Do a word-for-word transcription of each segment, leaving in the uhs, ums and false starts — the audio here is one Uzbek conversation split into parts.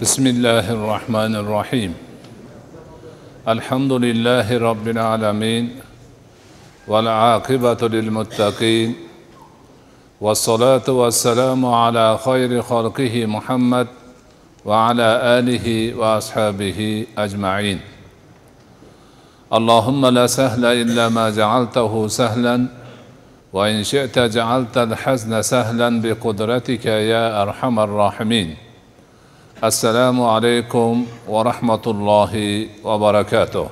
بسم الله الرحمن الرحيم الحمد لله رب العالمين والعاقبة للمتقين والصلاة والسلام على خير خلقه محمد وعلى آله وأصحابه أجمعين اللهم لا سهل إلا ما جعلته سهلا وإن شئت جعلت الحزن سهلا بقدرتك يا أرحم الراحمين Assalamu alaykum wa rahmatullahi wa barakatuh.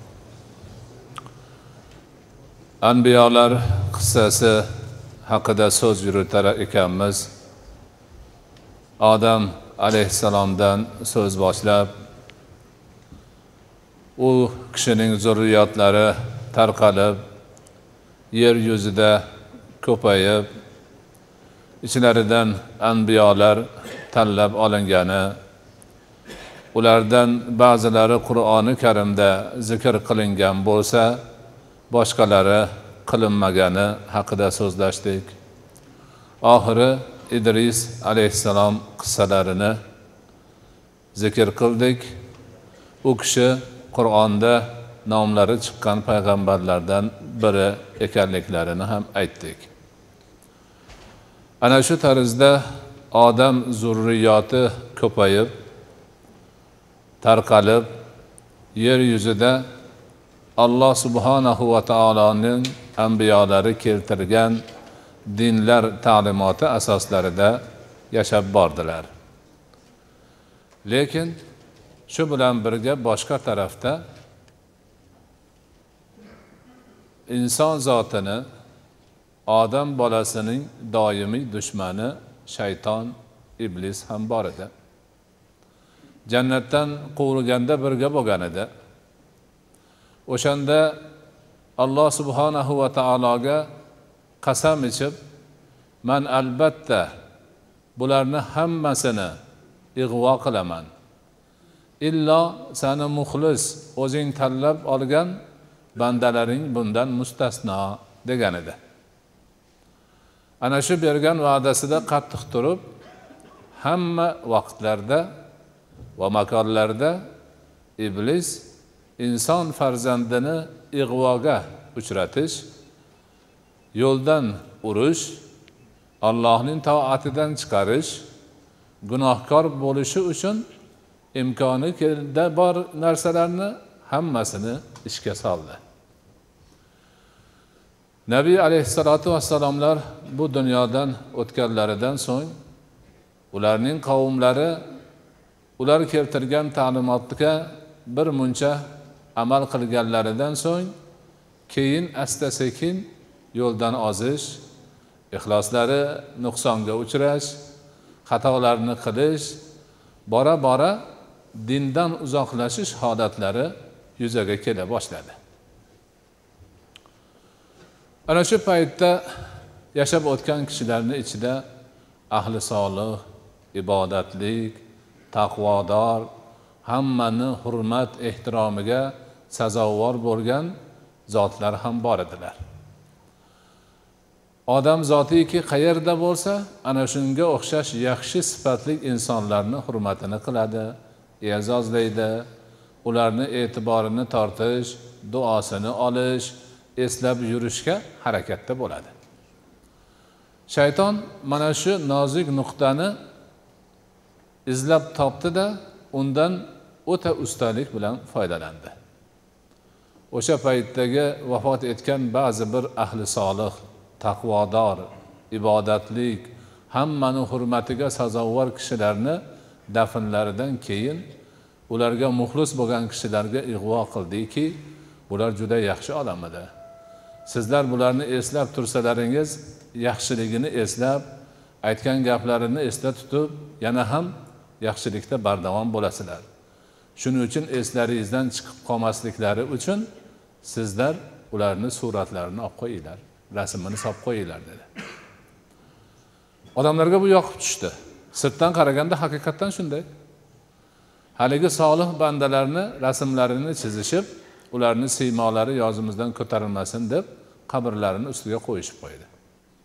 Anbiyolar qissasi haqida so'z yuritar ekanmiz. Odam alayhissalomdan so'z boshlab, u kishining zurriyotlari tarqalib, yer yuzida ko'payib, ichlaridan anbiyolar tanlab olingani, ulardan ba'zilari Qur'oni Karimda zikr qilingan bo'lsa, boshqalari qilinmagani haqida so'zlashdik. Oxiri Idris alayhissalom qissalarini zikr qildik. U kishi Qur'onda nomlari chiqqan payg'ambarlardan biri ekanliklarini ham aytdik. Ana shu tarzda odam zurriyoti ko'payib, tarqalib, yer yuzida Alloh subhanahu va taoloning anbiyolari keltirgan dinlar ta'limoti asoslarida yashab bordilar. Lekin shu bilan birga boshqa tarafda inson zotini, odam bolasining doimiy dushmani shayton, iblis ham bor edi. Jannatdan quvilganda birga bo'lgan edi. O'shanda Alloh subhanahu va taologa qasam ichib, "Men albatta bularni hammasini ig'vo qilaman. Illo seni muxlis, o'zing tanlab olgan bandalaring bundan mustasno" degan edi. Ana shu bergan va'dasida qattiq turib, hamma vaqtlarda va makonlarda iblis inson farzandini ig'voga uchratish, yo'ldan urish, Allohning toatidan chiqarish, gunohkor bo'lishi uchun imkoni kelda bor narsalarni hammasini ishga soldi. Nabiy alayhissalatu vassalomlar bu dunyodan o'tganlaridan so'ng ularning qavmlari ular keltirgan ta'limotga bir muncha amal qilganlaridan so'ng keyin asta-sekin yo'ldan ozish, ixloslari nuqsonga uchrash, xatolarni qilish, bora-bora dindan uzoqlashish holatlari yuzaga kela boshladi. Ana shu paytda yashab o'tgan kishilarning ichida ahli solih, ibodatlik, taqvodor, hammani hurmat ehtiromiga sazovor bo'lgan zotlar ham bor edilar. Odam zotiki qayerda bo'lsa, ana shunga o'xshash yaxshi sifatli insonlarni hurmatini qiladi, e'zozlaydi, ularni e'tiborini tortish, duosini olish, eslab yurishga harakatda bo'ladi. Shayton mana shu nozik nuqtani izlab topdi-da, undan o'ta ustalik bilan foydalandi. O'sha paytdagi vafot etgan ba'zi bir ahli solih, taqvodor, ibodatlik, hammani hurmatiga sazovor kishilarni dafnlaridan keyin ularga muxlis bo'lgan kishilarga ig'vo qildiki, bular juda yaxshi odam edi. Sizlar bularni eslab tursalaringiz, yaxshiligini eslab, aytgan gaplarini esda tutib, yana ham yaxshilikda bardavom bo'lasizlar. Shuning uchun eslaringizdan chiqib qolmasliklari uchun sizlar ularni suratlarini olib qo'yinglar, rasmini solib qo'yinglar dedi. Odamlarga bu yoqib tushdi. Sirtdan qaraganda haqiqatan shunday. Haligi solih bandalarni rasmlarini chizishib, ularning siymolari yozimizdan ko'tarilmasin deb qabrlarini ustiga qo'yishib qo'ydi.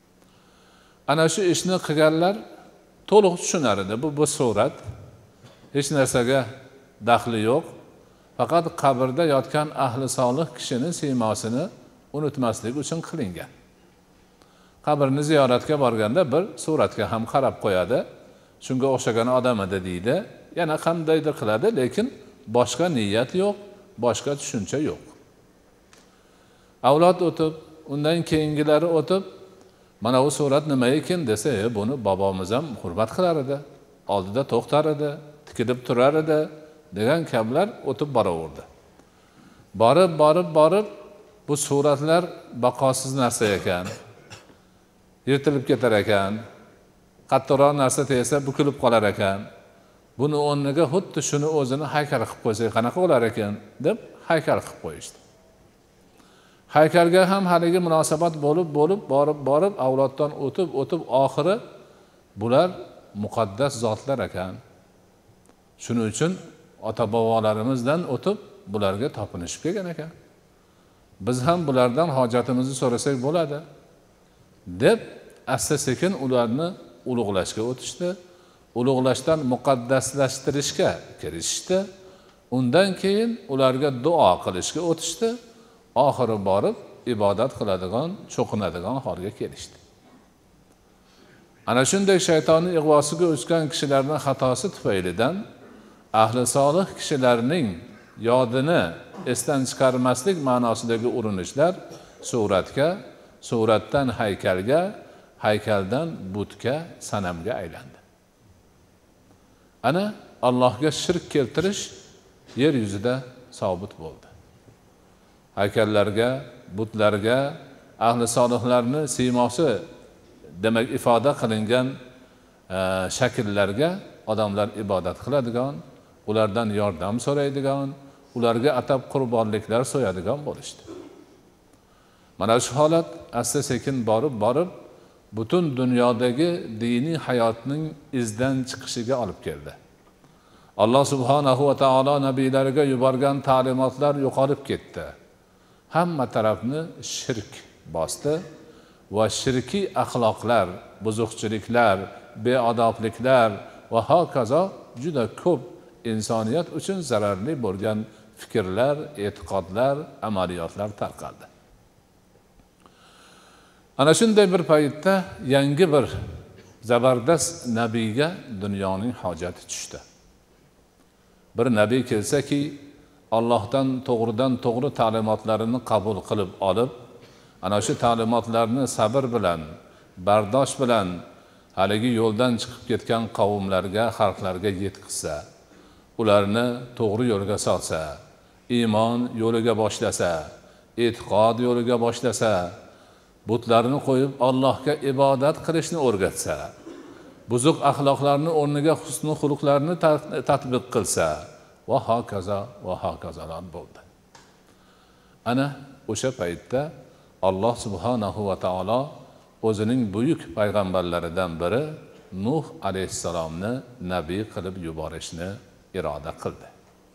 Ana shu ishni qilganlar to'liq tushunar edi. Bu bu surat hech narsaga daxli yo'q. Faqat qabrda yotgan ahli solih kishining siymosini unutmaslik uchun qilingan. Qabrni ziyoratga borganda bir suratga ham qarab qo'yadi. Shunga o'xshagan odam edi deydi. Yana qandaydir qiladi, lekin boshqa niyat yo'q, boshqa tushuncha yo'q. Avlod o'tib, undan keyingilari o'tib, mana bu surat nima ekan desa, e, buni bobomiz ham hurmat qilar edi, oldida to'xtar edi, tikilib turar edi degan kabilar o'tib boraverdi. Borib, borib, borib bu suratlar baqosiz narsa ekan. Yirtilib ketar ekan. Qattiqroq narsa tegsa bukilib qolar ekan. Buni o'rniga xuddi shuni o'zini haykal qilib qo'ysak qanaqa bo'lar ekan deb haykal qilib qo'yishdi. Haykalga ham haligi munosabat bo'lib, bo'lib, borib, borib avloddan o'tib, o'tib oxiri bular muqaddas zotlar ekan. Shuning uchun ota-bobolarimizdan o'tib bularga topinishib kelgan ekan. Biz ham bulardan hojatimizni so'rasak bo'ladi deb asta-sekin ularni ulug'lashga o'tishdi. Ulug'lashdan muqaddaslashtirishga kirishdi. Undan keyin ularga duo qilishga o'tishdi. Oxiri borib ibodat qiladigan, cho'qinadigan holga kelishdi. Ana shunday shaytonning ig'vosiga uchgan kishilarning xatosi tufaylidan ahli solih kishilarning yodini esdan chiqarmaslik ma'nosidagi urinishlar suratga, suratdan haykalga, haykaldan butga, sanamga aylandi. Ana Allohga shirk keltirish yer yuzida sobit bo'ldi. Haykallarga, butlarga, ahli solihlarning siymosi demak ifoda qilingan e, shakllarga odamlar ibodat qiladigan, ulardan yordam so'raydigan, ularga atab qurbonliklar so'yadigan bo'lishdi. Mana shu holat asta-sekin borib borib butun dunyodagi diniy hayotning izdan chiqishiga olib keldi. Alloh subhanahu va taolo nabiylariga yuborgan ta'limotlar yo'qolib ketdi. Hamma tarafni shirk bosdi va shirkiy axloqlar, buzuqchiliklar, beodobliklar va hokazo juda ko'p insoniyat uchun zararli bo'lgan fikrlar, e'tiqodlar, amaliyotlar tarqaldi. Ana shunday bir paytda yangi bir zabardast nabiyga dunyoning hojati tushdi. Bir nabiy kelsaki, Allohdan to'g'ridan to'g'ri ta'limotlarini qabul qilib olib, ana shu ta'limotlarni sabr bilan, bardosh bilan haligi yo'ldan chiqib ketgan qavmlarga, xalqlarga yetkazsa, ularni to'g'ri yo'lga solsa, iymon yo'liga boshlasa, e'tiqod yo'liga boshlasa, butlarni qo'yib Allohga ibodat qilishni o'rgatsa, buzuq axloqlarni o'rniga husnul xuluqlarni tatbiq qilsa, va hokazo va hokazolar bo'ldi. Ana o'sha paytda Alloh subhanahu va taolo o'zining buyuk payg'ambarlaridan biri Nuh alayhissalomni nabiy qilib yuborishni iroda qildi.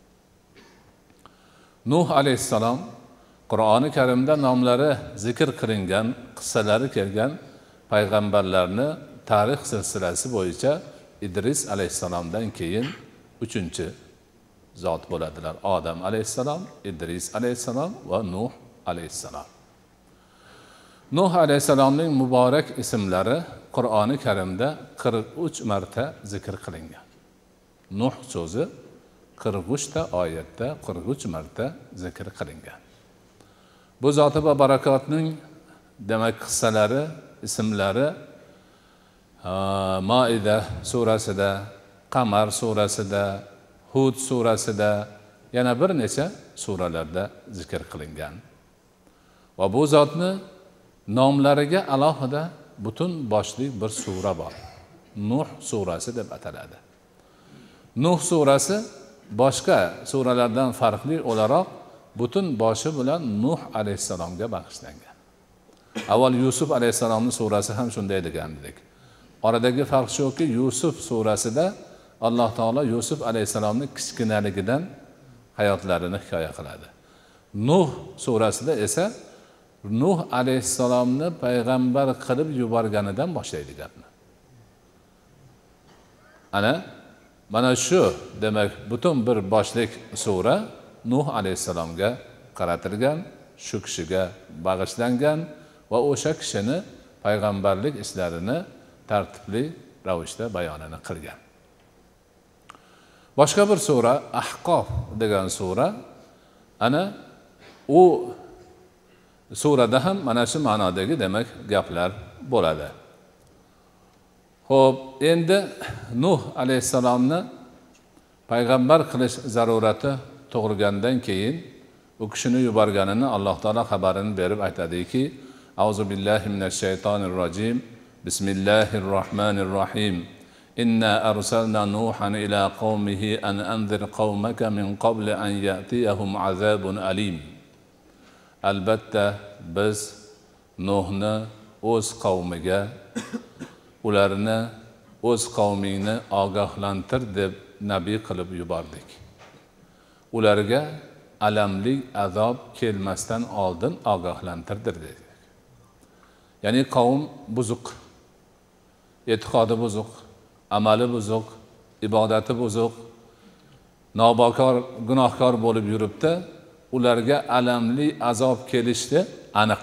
Nuh alayhissalom Qur'oni Karimda nomlari zikr qilingan, qissalari kelgan payg'ambarlarni tarix silsilasi bo'yicha Idris alayhissalomdan keyin uchinchi zot bo'ladilar. Odam alayhissalom, Idris alayhissalom va Nuh alayhissalom. Nuh alayhissalomning muborak ismlari Qur'oni Karimda qirq uch marta zikr qilingan. Nuh so'zi qirq uch ta oyatda qirq uch marta zikr qilingan. Bu zoti va barakotning demak qissalari, ismlari Maida surasida, Qamar surasida, Hud surasida, yana bir necha suralarda zikr qilingan. Va bu zotni nomlariga alohida butun boshli bir sura bor. Nuh surasi deb ataladi. Nuh surasi boshqa suralardan farqli o'laroq butun boshi bilan Nuh alayhissalomga bag'ishlangan. Avval Yusuf alayhissalomning surasi ham shunday degandik. Oradagi farq shuki, Yusuf surasida Alloh taolo Yusuf alayhissalomning kichkinaligidan hayotlarini hikoya qiladi. Nuh surasida esa Nuh alayhissalomni payg'ambar qilib yuborganidan boshlaydi gapni. Ana Mana shu demak butun bir boshlik sura Nuh alayhissalomga qaratilgan, shu kishiga bag'ishlangan va o'sha kishini payg'ambarlik ishlarini tartibli ravishda bayonini qilgan. Boshqa bir sura Ahqof degan sura, ana u surada ham mana shu ma'nodagi demak gaplar bo'ladi. Xo'p, endi Nuh alayhissalomni payg'ambar qilish zarurati tug'ilgandan keyin u kishini yuborganini Alloh taolo xabarini berib aytadiki: Auzu billahi minash shaytonir rojim. Bismillahir rohmanir rohim. Inna arsalna Nuhan ila qaumihi an anzir qaumaka min qabli an ya'tiyahum azabun alim. Albatta biz Nuhni o'z qavmiga, ularni o'z qavmingni ogohlantir deb nabiy qilib yubordik. Ularga alamli azob kelmasdan oldin ogohlantirdir dedi. Ya'ni qavm buzuq, e'tiqodi buzuq, amali buzuq, ibodati buzuq, nobakor, gunohkor bo'lib yuribdi, ularga alamli azob kelishi aniq.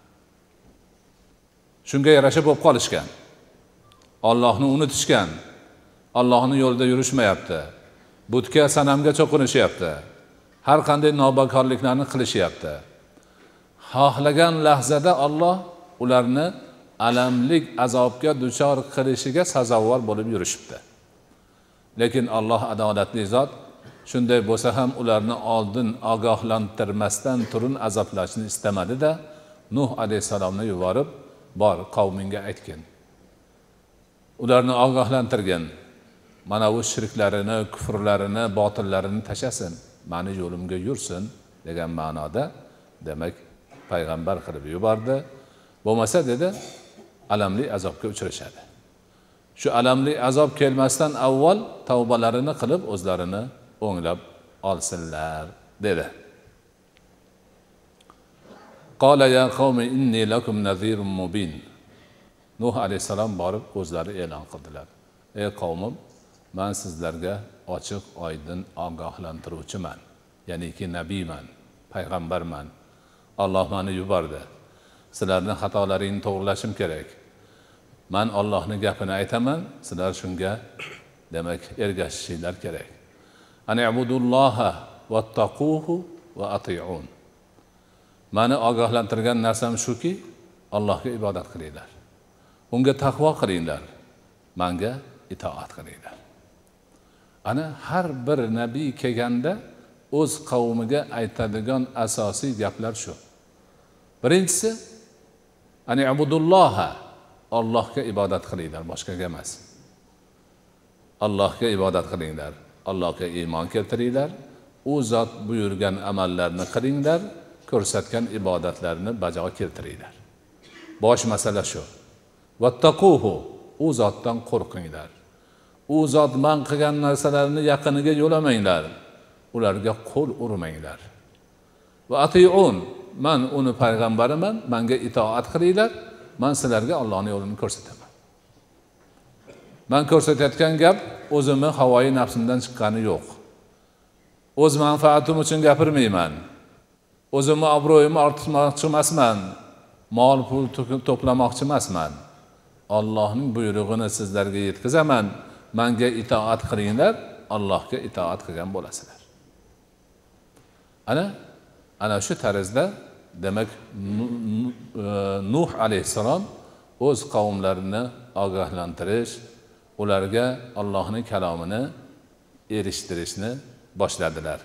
Shunga yarasha bo'lib qolishgan. Allohni unutishgan. Allohning yo'lida yurishmayapti. Butga, sanamga cho'qinishyapti. Har qanday nobakorliklarni qilishyapti. Xohlagan lahzada Alloh ularni alamlik azobga duchor qilishiga sazovor bo'lib yurishibdi. Lekin Alloh adolatli zot, shunday bo'lsa ham ularni oldin ogohlantirmasdan turun azoblashni istamadi-da, Nuh alayhisalomni yuborib, bor qavminga aytgan. Ularni ogohlantirgan. Mana bu shirklarini, kufrlarini, botillarini tashasin, meni yo'limga yursin degan ma'noda demak payg'ambar qilib yubordi. Bo'lmasa dedi, alamli azobga uchrashadi. Shu alamli azob kelmasdan avval tavbalarini qilib o'zlarini o'nglab olsinlar dedi. Qala ya qawmi inni lakum nadhirun mubin. Nuh alayhisalom borib o'zlari e'lon qildilar. Ey qavmim, men sizlarga ochiq, oydin ogohlantiruvchiman. Ya'niki nabiyman, payg'ambarman. Alloh meni yubordi. Sizlarning xatolaringizni to'g'rilashim kerak. Men Allohning gapini aytaman, sizlar shunga demak ergashishinglar kerak. Ani ibudulloha vattaquhu va ati'un. Meni ogohlantirgan narsam shuki, Allohga ibodat qilinglar. Unga taqvo qilinglar. Menga itoat qilinglar. Ana har bir nabiy kelganda o'z qavmiga aytadigan asosiy gaplar shu. Birinchisi, ani ibudulloha, Allohga ibodat qilinglar, boshqaga emas. Allohga ibodat qilinglar, Allohga iymon keltiringlar, u zot buyurgan amallarni qilinglar, ko'rsatgan ibodatlarni bajo keltiringlar. Bosh masala shu. Vattaquhu, u zotdan qo'rqinglar. U zot man qilgan narsalarni yaqiniga yo'lamanglar. Ularga qo'l urmanglar. Va ati'un, men uni payg'ambariman, menga itoat qilinglar, men sizlarga Allohning yo'lini ko'rsataman. Men ko'rsatayotgan gap o'zimni havoyi nafsimdan chiqqani yo'q. O'z manfaatim uchun gapirmayman. O'zimni obro'yimni ortmoqchi emasman. Mol pul to'plamoqchi emasman. Allohning buyrug'ini sizlarga yetkazaman. Menga itoat qilinglar, Allohga itoat qilgan bo'lasizlar. Ana ana shu tarzda demak Nuh alayhisalom o'z qavmlarini ogohlantirish, ularga Allohning kalomini erishtirishni boshladilar.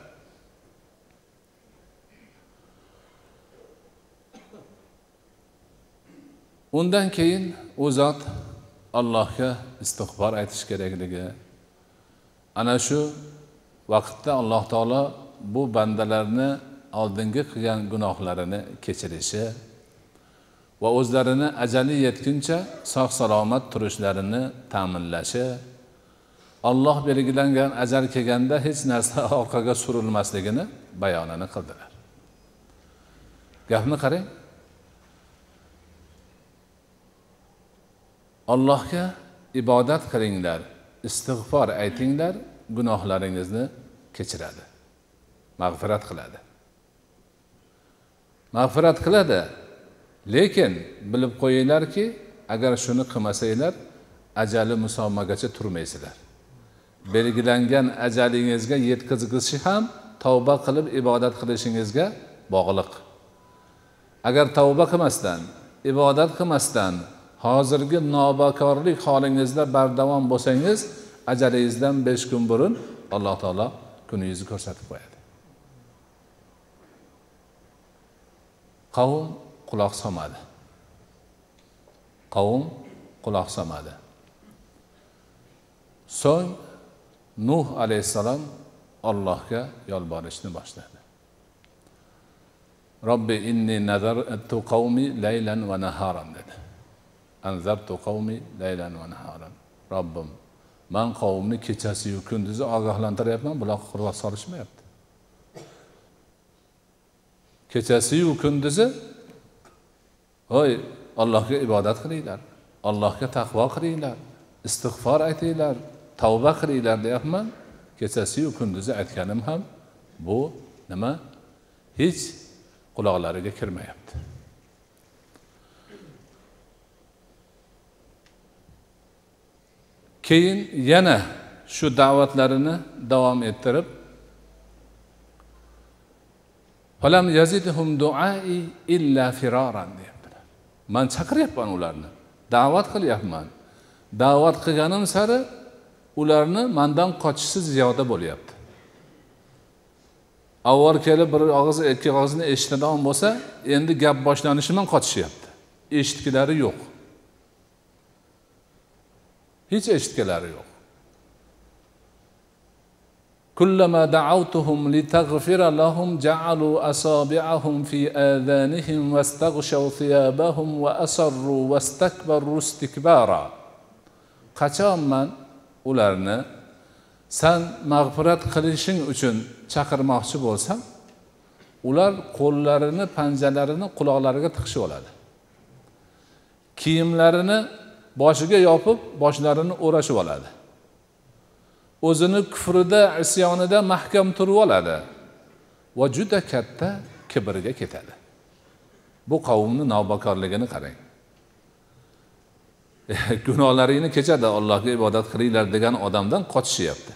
Undan keyin u zot Allohga istig'for aytish kerakligi, ana shu vaqtda Alloh taolo bu bandalarni oldingi qilgan gunohlarini kechirishi va o'zlarini ajali yetguncha sog' salomat turishlarini ta'minlashi, Alloh belgilangan ajal kelganda hech narsa orqaga surilmasligini bayonini qildilar. Gapni qarang. Allohga ibodat qilinglar, istig'for aytinglar, gunohlaringizni kechiradi, mag'firat qiladi. Mag'firat qiladi. Lekin bilib qo'yinglarki, agar shuni qilmasanglar, ajali musommagacha turmaysizlar. Belgilangan ajalingizga yetkazilishi ham tavba qilib ibodat qilishingizga bog'liq. Agar tavba qilmasdan, ibodat qilmasdan, hozirgi nobakorlik holingizda bardavom bo'lsangiz, ajalingizdan besh kun burun Alloh taolo kuningizni ko'rsatib qo'yadi. Qavm quloq solmadi. Qavm quloq solmadi. So'ng Nuh alayhisalom Allohga yolborishni boshladi. Robbi inni nazartu qavmi laylan va naharan dedi. Anzartu qavmi laylan va naharan. Robbim, men qavmni kechasi yu kunduzi ogohlantiryapman, bular quloq solishmayapti. Kechasi yu kunduzi hoy Allohga ibodat qilinglar, Allohga taqvo qilinglar, istig'for aytinglar, tavba qilinglar deyapman. Kechasi yu kunduzi aytganim ham bu nima? Hech quloqlariga kirmayapti. Keyin yana shu da'vatlarini davom ettirib, falam yazidhum du'ai illa firaran deyaptilar. Men chaqiryapman ularni, da'vat qilyapman. Da'vat qilganim sari ularni mendan qochishi ziyoda bo'lyapti. Avval kelib bir og'iz, ikki og'izni eshitadigan bo'lsa, endi gap boshlanishi bilan qochishyapti. Eshitgilari yo'q. Hiç eshitgilari yo'q. Kullama da'awtuhum litaghfira lahum ja'alu asabi'ahum fi adhanihim wastaghshaw thiyabahum wa asarru wastakbaru istikbara. Qachonman ularni sen mag'firat qilishing uchun chaqirmoqchi bo'lsam, ular qo'llarini, panjalarini quloqlariga tiqishib oladi. Kiyimlarini boshiga yopib, boshlarini o'rashib oladi. O'zini kufrida, isyonida mahkam turib oladi va juda katta kibrga ketadi. Bu qavmning navbakorligini qarang. Gunohlaringni kechadi, Allohga ibodat qilinglar degan odamdan qochishyapti.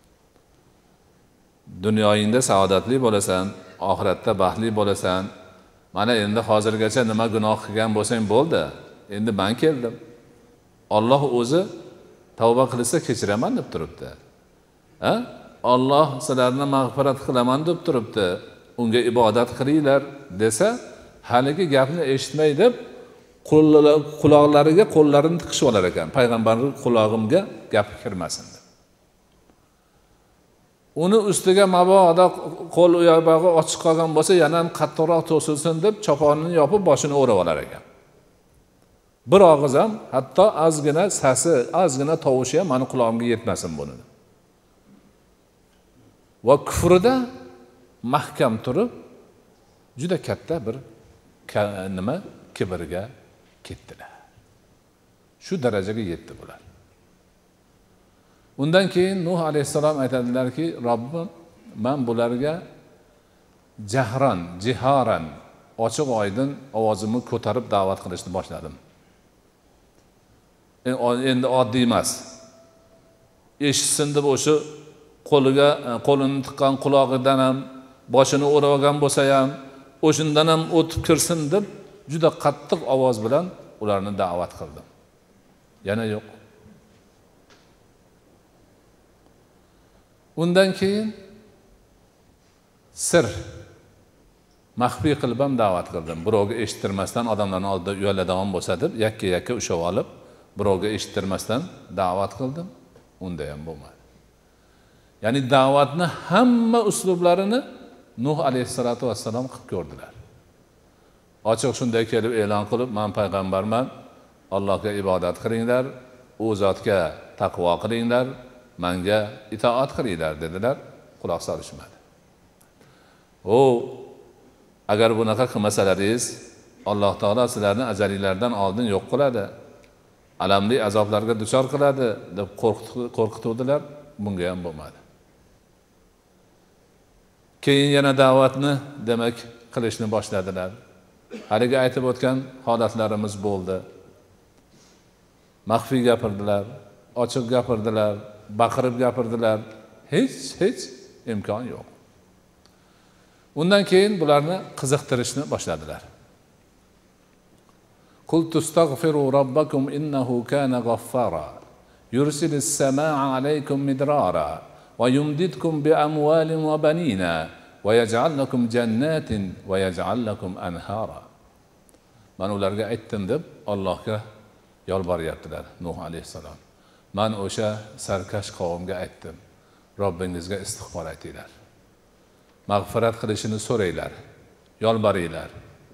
Dunyoyingda saodatli bo'lasan, oxiratda baxtli bo'lasan. Mana endi hozirgacha nima gunoh qilgan bo'lsang bo'ldi. Endi men keldim. Alloh o'zi tavba qilsa kechiraman deb turibdi. Ha? Alloh sizlarni mag'firat qilaman deb turibdi. Unga ibodat qilinglar desa, haligi gapni eshitmay deb quloqlariga qo'llarini tiqishib olar ekan. Payg'ambarning qulog'imga gap kirmasin deb. Uni ustiga mabodo qo'l oyog'i ochiq qolgan bo'lsa, yana ham qattiqroq to'silsin deb choponini yopib boshini o'rab olar ekan. Bir og'iz ham, hatto ozgina sasi, ozgina tovushi ham meni qulog'imga yetmasin buni. Va kufrida mahkam turib, juda katta bir nima kibrga ketdilar. Shu darajaga yetdi bular. Undan keyin Nuh alayhisalom aytadilarki, Robbim, men bularga jahran, jiharan, ochiq oydin ovozimni ko'tarib da'vat qilishni boshladim. Endi oddiy emas. Eshitsin deb o'sha qo'liga, qo'lini tiqqan quloqidan ham, boshini o'rab olgan bo'lsa ham, o'shindan ham o'tib kirsin deb juda qattiq ovoz bilan ularni da'vat qildim. Yana yo'q. Undan keyin sir maxfiy qilib ham da'vat qildim. Birovga eshittirmasdan odamlarning oldida uyaladigan bo'lsa deb yakka-yakka ushab olib, birovga eshittirmasdan da'vat qildim. Unda ham bo'lmadi. Ya'ni da'vatni hamma uslublarini Nuh alayhisolatu vassalom qilib ko'rdilar. Ochiq shunday kelib e'lon qilib, men payg'ambarman, Allohga ibodat qilinglar, u zotga taqvo qilinglar, menga itoat qilinglar dedilar, quloq solishmadi. O agar bunaqa qilmasalaringiz, Alloh taolo sizlarni ajalinglardan oldin yo'q qiladi. alamli azoblarga duchor qiladi deb qo'rqituvdilar, bunga ham bo'lmadi. Keyin yana da'vatni demak qilishni boshladilar. Haligi aytib o'tgan holatlarimiz bo'ldi. Maxfiy gapirdilar, ochiq gapirdilar, baqirib gapirdilar. Hech hech imkon yo'q. Undan keyin bularni qiziqtirishni boshladilar. Qul tastaghfiru robbakum innahu kana ghaffara yursilis samaa alaykum midrara va yumdidkum bi amwalin va banina va yaj'al lakum jannatin va yaj'al lakum anhara. Men ularga aytdim deb Allohga yolboryaptilar Nuh alayhisalom. Men o'sha sarkash qavmga aytdim. Robbingizga istig'for aytinglar. Mag'firat qilishini so'raylar, yolboringlar.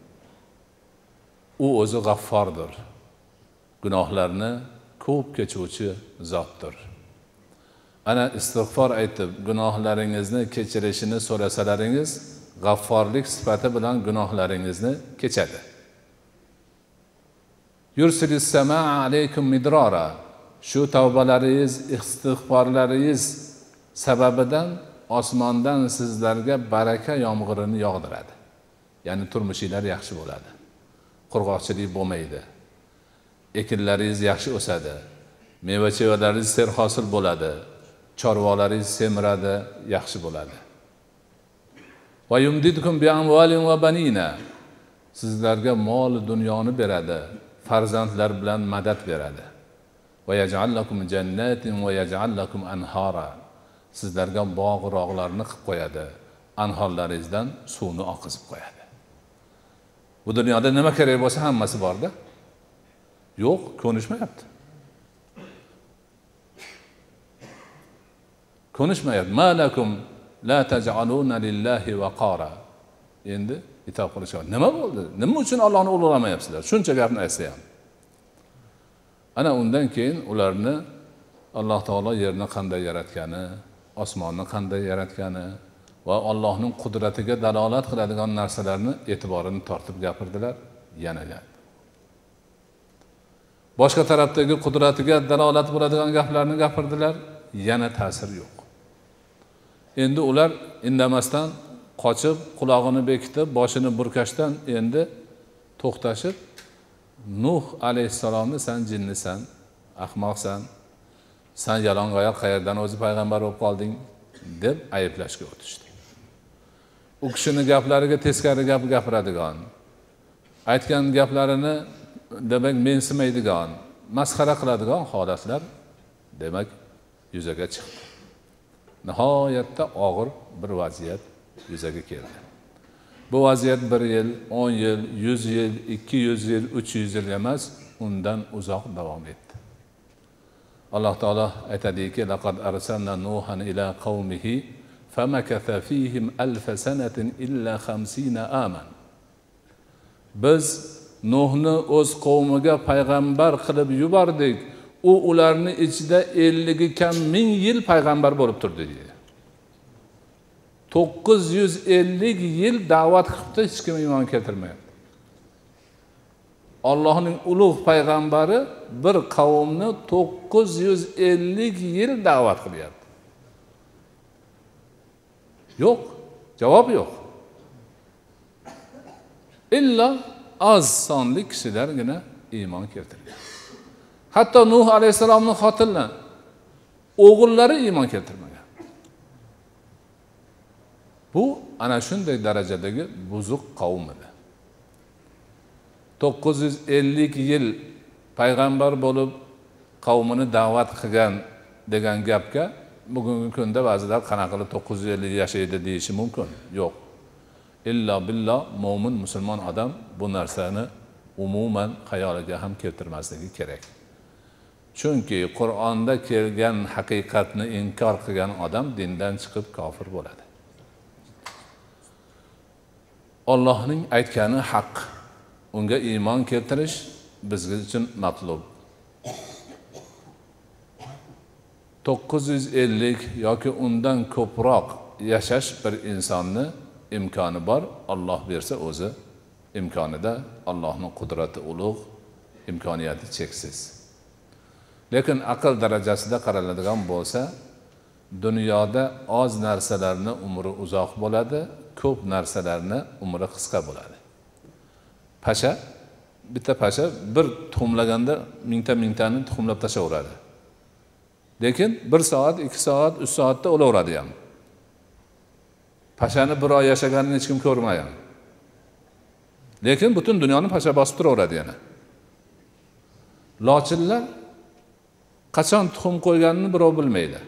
U o'zi g'affordir. Gunohlarni ko'p kechuvchi zotdir. Ana istig'for aytib, gunohlaringizni kechirishini so'rasalaringiz, g'afforlik sifati bilan gunohlaringizni kechadi. Yursilis samaa alaykum midrara. Shu tavbalaringiz, istig'forlaringiz sababidan osmondan sizlarga baraka yomg'irini yog'diradi. Ya'ni turmushingiz yaxshi bo'ladi. Qurg'oqchilik bo'lmaydi. Ekinlaringiz yaxshi o'sadi. Meva-chevalaringiz serhosil bo'ladi. Chorvalaringiz semiradi, yaxshi bo'ladi. Va yumdidkum bi amwalin va banina. Sizlarga mol dunyoni beradi, farzandlar bilan madad beradi. Va yaj'al lakum jannatin va yaj'al lakum anhara. Sizlarga bog'-rog'larni qilib qo'yadi, anhorlaringizdan suvni oqizib qo'yadi. Bu dunyoda nima kerak bo'lsa hammasi bor-da. Yo'q, ko'nishmayapti. Ko'nishmayapti. Malakum la taj'aluna lillahi waqara. Endi itob qilishadi. Nima bo'ldi? Nima uchun Allohni ulug'lamayapsizlar? Shuncha gapni aytsa ham. Ana undan keyin ularni Alloh taolo yerni qanday yaratgani, osmonni qanday yaratgani va Allohning qudratiga dalolat qiladigan narsalarni e'tiborini tortib gapirdilar. Yana gap. Boshqa tarafdagi qudratiga dalolat bo'ladigan gaplarni gapirdilar. Yana ta'sir yo'q. Endi ular indamasdan qochib, quloqini bekitib, boshini burkashdan endi to'xtashib, Nuh alayhisalomni sen jinnisan, ahmoqsan, sen yalang'oyoq qayerdan o'zi payg'ambar bo'lib qolding deb ayblashga o'tishdi. U kishining gaplariga teskari gap gapiradigan, aytgan gaplarini demak mensimaydigan, masxara qiladigan holatlar demak yuzaga chiqdi. Nihoyatda og'ir bir vaziyat yuzaga keldi. Bu vaziyat bir yil, o'n yil, yuz yil, ikki yuz yil, uch yuz yil emas, undan uzoq davom etdi. Alloh taolo aytadiki: "Laqad arsalna Nuhan ila qaumihi famakatha fihim alf sanatin illa khamsina aman." Biz Nuhni o'z qavmiga payg'ambar qilib yubordik. U ularning ichida ellik kam ming yil payg'ambar bo'lib turdi deydi. to'qqiz yuz ellik yil da'vat qilibdi, hech kim iymon keltirmayapti. Allohning ulug' payg'ambari bir qavmni to'qqiz yuz ellik yil da'vat qilyapti. Yo'q, javob yo'q. Illa az sonli kishilargina iymon keltirgan. Hatto Nuh alayhisalomning xotinlari, o'g'illari iymon keltirmagan. Bu ana shunday darajadagi buzuq qavm edi. to'qqiz yuz ellik yil payg'ambar bo'lib qavmini da'vat qilgan degan gapga bugungi kunda ba'zilar qanaqa qilib to'qqiz yuz ellik yashaydi deyishi mumkin. Yo'q. Illa billah mo'min musulmon odam bu narsani umuman xayoliga ham keltirmasligi kerak. Chunki Qur'onda kelgan haqiqatni inkor qilgan odam dindan chiqib kofir bo'ladi. Allohning aytgani haq. Unga iymon keltirish bizga uchun matlub. to'qqiz yuz ellik yoki undan ko'proq yashash bir insonni imkoni bor. Alloh bersa o'zi imkonida, Allohning qudrati ulug', imkoniyati cheksiz. Lekin aql darajasida qaraladigan bo'lsa, dunyoda oz narsalarni umri uzoq bo'ladi, ko'p narsalarni umri qisqa bo'ladi. Pasha, bitta pasha bir tuxumlaganda mingta mingtani tuxumlab tashaveradi. Lekin bir soat, ikki soat, uch soatda o'laveradi ham. Pashani bir oy yashaganini hech kim ko'rmagan. Lekin butun dunyoni pasha bosib turaveradi yana. Lochinlar qachon tuxum qo'yganini birov bilmaydi.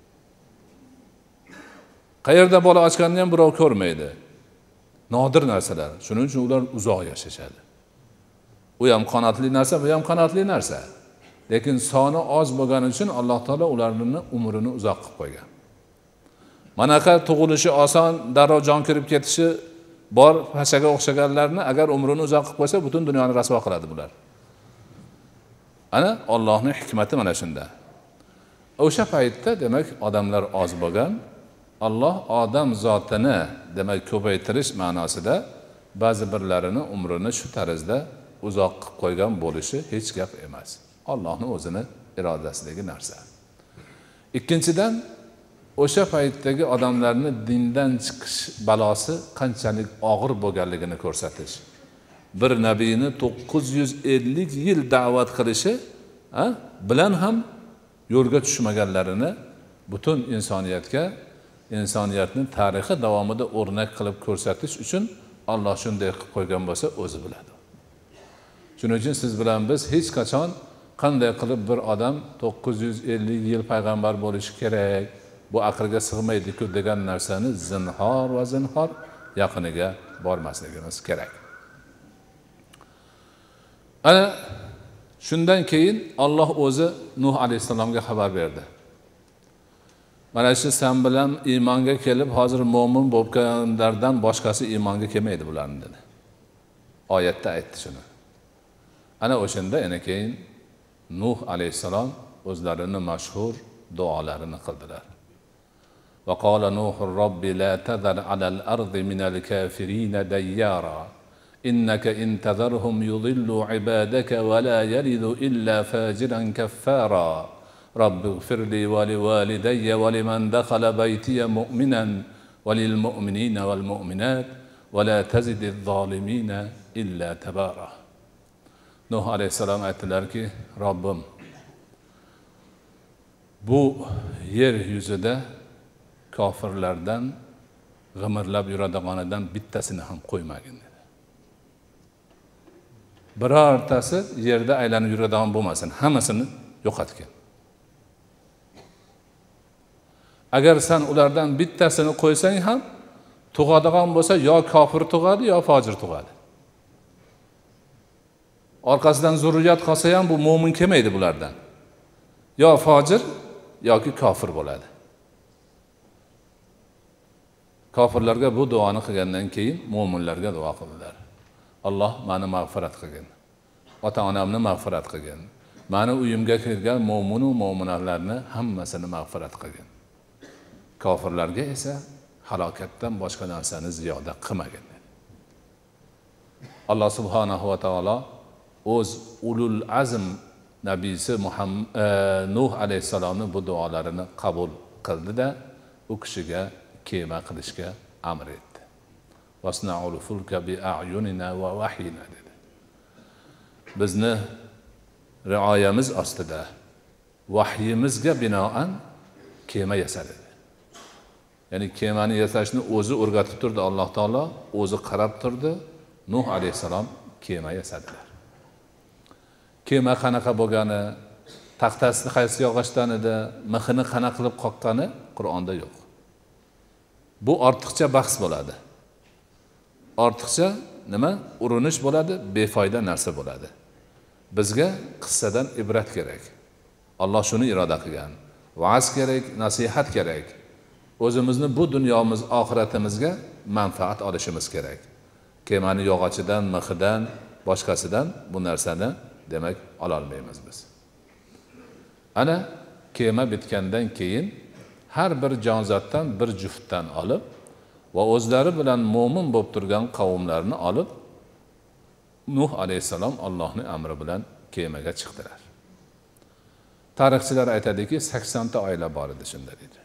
Qayerda bola ochganini ham birov ko'rmaydi. Nodir narsalar. Shuning uchun ular uzoq yashashadi. U ham qanotli narsa, bu ham qanotli narsa. Lekin soni oz bo'lgani uchun Alloh taolo ularning umrini uzoq qilib qo'ygan. Manaqa tug'ilishi oson, darrov jon kirib ketishi bor pashaga o'xshaganlarni agar umrini uzoq qilib qo'ysa, butun dunyoni rasvo qiladi bular. Ana Allohning hikmati mana shunda. O'sha paytda demak odamlar oz bo'lgan. Alloh odam zotini demak ko'paytirish ma'nosida ba'zi birlarini umrini shu tarzda uzoq qilib qo'ygan bo'lishi hech gap emas. Allohning o'zini irodasidagi narsa. Ikkinchidan, o'sha paytdagi odamlarni dindan chiqish balosi qanchalik og'ir bo'lganligini ko'rsatish. Bir nabiyni to'qqiz yuz ellik yil da'vat qilishi ha, bilan ham yo'lga tushmaganlarini butun insoniyatga, insoniyatning tarixi davomida o'rnak qilib ko'rsatish uchun Alloh shunday qilib qo'ygan bo'lsa, o'zi biladi. Shuning uchun siz bilan biz hech qachon qanday qilib bir odam to'qqiz yuz ellik yil payg'ambar bo'lishi kerak, bu aqlga sig'maydi-ku degan narsani zinhor va zinhor yaqiniga bormasligimiz kerak. Ana shundan keyin Alloh o'zi Nuh alayhisalomga xabar berdi. Mana shu sen bilan iymonga kelib, hozir mo'min bo'lganlardan boshqasi iymonga kelmaydi bularning dedi. Oyatda aytdi shuni. Ana o'shanda yana keyin Nuh alayhisalom o'zlarini mashhur duolarini qildilar. Va qala Nuhur robbi la tadar alal ardi minal kafirin dayyara innaka intazarhum yudillu ibadaka wa la yalidu illa fajiran kaffara rabbi ighfirli wa liwalidayya wa liman dakhala baytiya mu'minan wa lil mu'minina wal mu'minat wa la tazidiz zolimina illa tabara. Nuh alayhisalom aytdilarki, Robbim, bu yer yuzida kofirlardan g'imirlab yuradiganidan bittasini ham qo'ymagin dedi. Birortasi yerda aylanib yuradigan bo'lmasin, hammasini yo'qotgin. Agar sen ulardan bittasini qo'ysang ham, tug'adigan bo'lsa yo kofir tug'adi yo fojir tug'adi. Orqasidan zurriyat qolsa ham bu mo'min kelmaydi bulardan. Yo fojir yoki kofir bo'ladi. Kofirlarga bu duoni qilgandan keyin mo'minlarga duo qildilar. Alloh meni mag'firat qilgin. Ota-onamni mag'firat qilgin. Meni uyimga kirgan mo'min va mo'minalarni hammasini mag'firat qilgin. Kofirlarga esa halokatdan boshqa narsani ziyoda qilmagin. Alloh subhanahu va taolo o'z ulul azm nabiysi Muhammad e, Nuh alayhisalomning bu duolarini qabul qildi-da, u kishiga kema qilishga amr etdi. Wasna'ul fulka bi a'yunina va wahyina dedi. Bizni rioyamiz ostida vahyimizga binoan kema yasadi. Ya'ni kemani yasashni o'zi o'rgatib turdi Alloh taolo, o'zi qarab turdi. Nuh alayhisalom kema yasadilar. Kema qanaqa bo'lgani, taxtasi qaysi yog'ochdan edi, mixini qanaqa qilib qoqqani Qur'onda yo'q. Bu ortiqcha bahs bo'ladi. Ortiqcha nima? Urinish bo'ladi, befoyda narsa bo'ladi. Bizga qissadan ibrat kerak. Alloh shuni iroda qilgan. Va'z kerak, nasihat kerak. O'zimizni bu dunyomiz, oxiratimizga manfaat olishimiz kerak. Kemani yog'ochidan, mixidan, boshqasidan bu narsani demak ola olmaymiz biz. Ana kema bitgandan keyin har bir jonzotdan bir juftdan olib va o'zlari bilan mo'min bo'lib turgan qavmlarni olib Nuh alayhisalom Allohning amri bilan kemaga chiqdilar. tarixchilar aytadiki, sakson ta oila bor edi shunda deydi.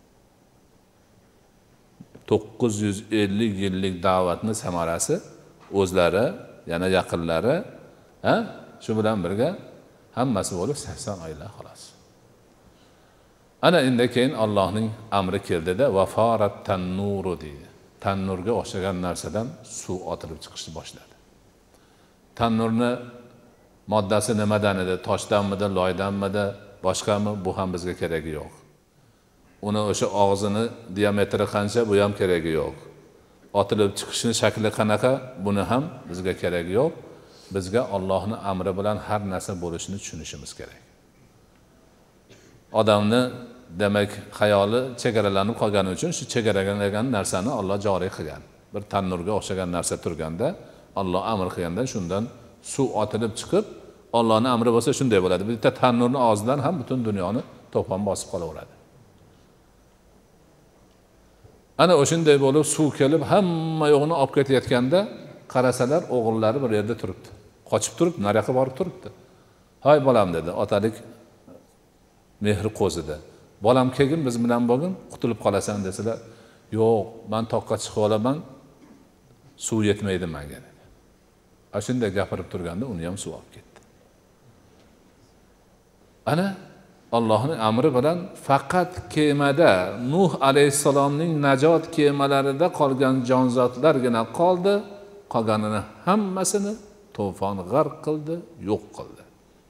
to'qqiz yuz ellik yillik da'vatning samarasi o'zlari, yana yaqinlari, ha, shu bilan birga hammasi bo'lib sakson oila xolos. Ana endi keyin Allohning amri keldida vafarat tannuru deydi. Tannurga o'xshagan narsadan suv otilib chiqishni boshladi. Tannurni moddasi nimadan edi? Toshdanmidi, loydanmidi, boshqami? Bu ham bizga keragi yo'q. Uni o'sha og'zini diametri qancha, bu ham keragi yo'q. Otilib chiqishning shakli qanaqa, buni ham bizga keragi yo'q. Bizga Allohning amri bilan har narsa bo'lishini tushunishimiz kerak. Odamni demak xayoli chegaralanib qolgani uchun shu chegaralagan narsani Alloh joriy qilgan. Bir tannurga o'xshagan narsa turganda, Alloh amr qilganda shundan suv otilib chiqib, Allohning amri bo'lsa shunday bo'ladi. Bitta tannurning og'zidan ham butun dunyoni to'pon bosib qolaveradi. Ana o'shanday bo'lib suv kelib hamma yo'qni olib ketayotganda qarasalar o'g'illari bir yerda turibdi. Qochib turib, nariyoqqa borib turibdi. "Hay bolam" dedi, otalik mehri qo'zidi. "Bolam kelgin, biz bilan bo'lgin, qutulib qolasan" desalar, "Yo'q, men toqqa chiqib olaman, suv yetmaydi menga" dedi. Ashunday gapirib turganda uni ham suv olib ketdi. Ana Allohning amri bilan faqat kemada Nuh alayhisalomning najot kemalarida qolgan jonzotlargina qoldi, qolganini hammasini to'fon g'arq qildi, yo'q qildi.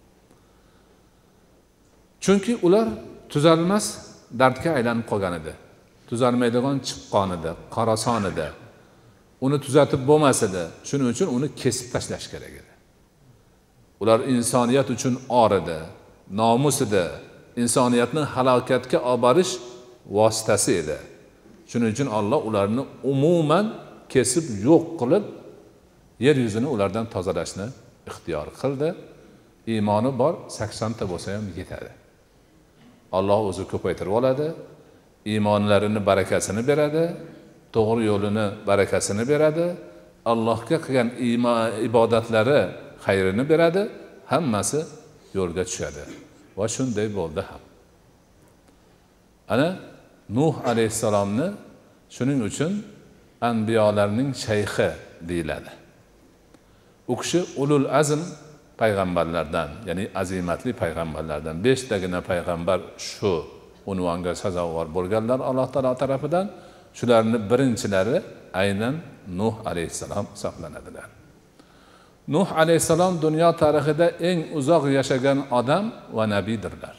Chunki ular tuzalmas dardga aylanib qolgan edi. Tuzalmaydigan chiqqan edi, qorason edi. Uni tuzatib bo'lmas edi. Shuning uchun uni kesib tashlash kerak edi. Ular insoniyat uchun or edi, nomus edi, insoniyatni halokatga olib borish vositasi edi. Shuning uchun Alloh ularni umuman kesib yo'q qilib, yer yuzini ulardan tozalashni ixtiyor qildi. Iymoni bor sakson ta bo'lsa ham yetadi. Alloh o'zi ko'paytirib oladi, iymonlarini barakasini beradi, to'g'ri yo'lini barakasini beradi, Allohga qilgan ibodatlari xayrini beradi, hammasi yo'lga tushadi. Va shunday bo'ldi ham. Ana Nuh alayhisalomni shuning uchun anbiyolarning shayxi deyiladi. U kishi ulul azm payg'ambarlardan, ya'ni azimatli payg'ambarlardan, besh tagina payg'ambar shu unvonga sazovor bo'lganlar Alloh taolo tarafidan. Shularning birinchilari aynan Nuh alayhisalom hisoblanadilar. Nuh alayhisalom dunyo tarixida eng uzoq yashagan odam va nabiydirlar.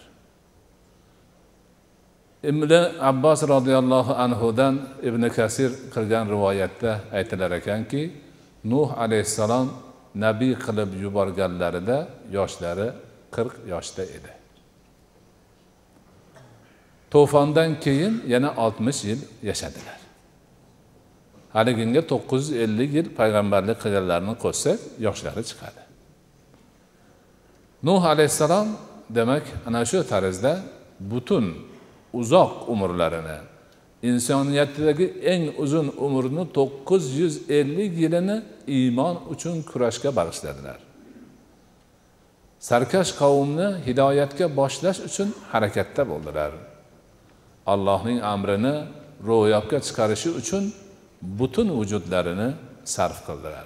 Ibn Abbos radhiyallohu anhudan Ibn Kasir qilgan rivoyatda aytilar ekanki, Nuh alayhisalom nabiy qilib yuborganlarida yoshlari qirq yoshda edi. To'fondan keyin yana oltmish yil yashadilar. Haliginga to'qqiz yuz ellik yil payg'ambarlik qilganlarni qo'shsak, yoshlari chiqadi. Nuh alayhisalom demak ana shu tarzda butun uzoq umrlarini, insoniyatdagi eng uzun umrni to'qqiz yuz ellik yilini iymon uchun kurashga bag'ishladilar. Sarkash qavmni hidoyatga boshlash uchun harakatda bo'ldilar. Allohning amrini ro'yobga chiqarishi uchun butun vujudlarini sarf qildilar.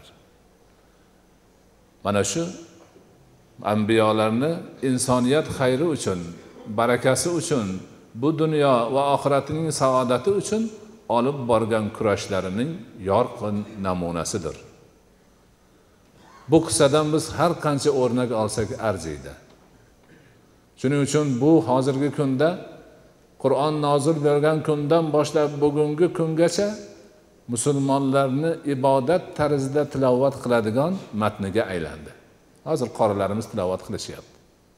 Mana shu anbiyolarni insoniyat xayri uchun, barakasi uchun, bu dunyo va oxiratining saodati uchun olib borgan kurashlarining yorqin namunasidir. Bu qissadan biz har qancha o'rnak olsak arziydi. Shuning uchun bu hozirgi kunda Qur'on nozil bo'lgan kundan boshlab bugungi kungacha musulmonlarni ibodat tarzida tilovat qiladigan matniga aylandi. Hozir qorilarimiz tilovat qilishyapti.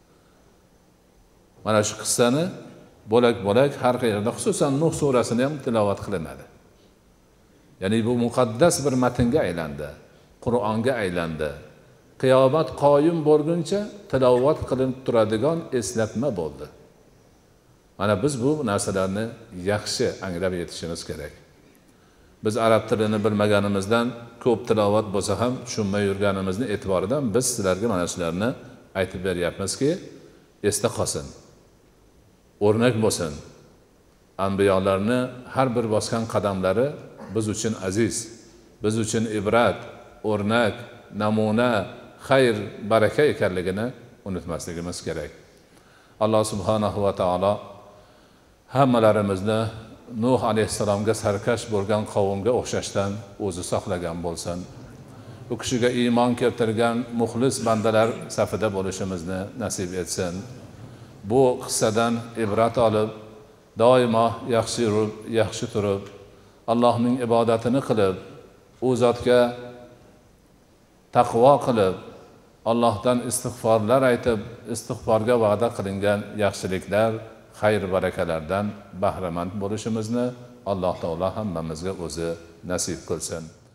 Mana shu qissani bo'lak-bo'lak har qayerda, xususan Nuh surasini ham tilovat qilinadi. Ya'ni bu muqaddas bir matnga aylandi, Qur'onga aylandi. Qiyomat qoyim bo'lguncha tilovat qilinib turadigan eslatma bo'ldi. Mana biz bu narsalarni yaxshi anglab yetishimiz kerak. Biz arab tilini bilmaganimizdan ko'p tilovat bo'lsa ham tushunmay yurganimizni e'tiboridan biz sizlarga mana shularni aytib beryapmizki, esda qolsin. o'rnak bo'lsin. Anbiyolarni har bir bosgan qadamlari biz uchun aziz, biz uchun ibrat, o'rnak, namuna, xayr, baraka ekanligini unutmasligimiz kerak. Alloh subhanahu va taolo hammalarimizni Nuh alayhissalomga sarkash bo'lgan qavmga o'xshashdan o'zi saqlagan bo'lsin. Bu kishiga iymon keltirgan muxlis bandalar safida bo'lishimizni nasib etsin. Bu qissadan ibrat olib, doimo yaxshi yurib, yaxshi turib, Allohning ibodatini qilib, u zotga taqvo qilib, Allohdan istig'forlar aytib, istig'forga va'da qilingan yaxshiliklar, xayr barakalardan bahramand bo'lishimizni Alloh taolo hammamizga o'zi nasib qilsin.